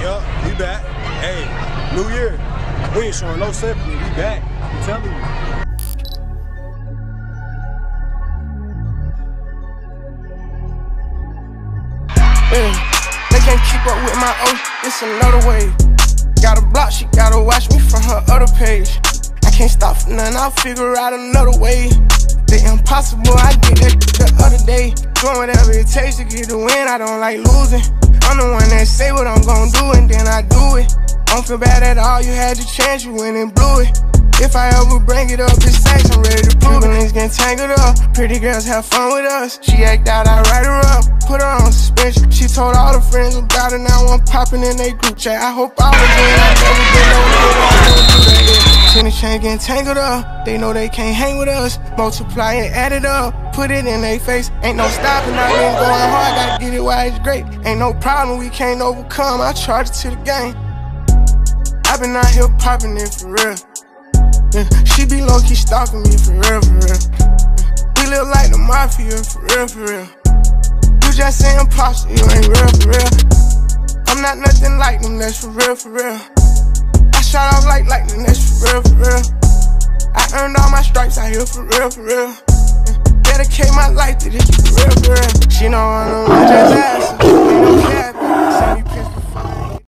Yup, we back. Hey, New Year. We ain't showing no sympathy. We back. I'm telling you. They can't keep up with my own, it's another way. Got a block, she gotta watch me from her other page. I can't stop for nothing, I'll figure out another way. The impossible, I did that the other day. Doing whatever it takes to get the win, I don't like losing. I'm the one that say what I'm gonna do and then I do it. Don't feel bad at all, you had your chance, you went and blew it. If I ever bring it up, it's sex, I'm ready to prove it. Feelings get tangled up, pretty girls have fun with us. She act out, I write her up, put her on suspension. She told all her friends about it, now I'm popping in they group chat. I hope all of them I've never been over here. Tennis chain getting tangled up, they know they can't hang with us. Multiply and add it up, put it in they face. Ain't no stopping, I been going hard, gotta get it while it's great. Ain't no problem we can't overcome, I charge it to the game. I been out here popping it for real. Yeah, she be low-key stalking me for real, for real. We live like the mafia, for real, for real. You just say imposter, you ain't real, for real. I'm not nothing like them, that's for real, for real. I shot off like lightning, that's for real, for real. I earned all my stripes out here, for real, for real. Dedicate my life to this, for real, for real. She know I'm the one just asking, ain't no cap.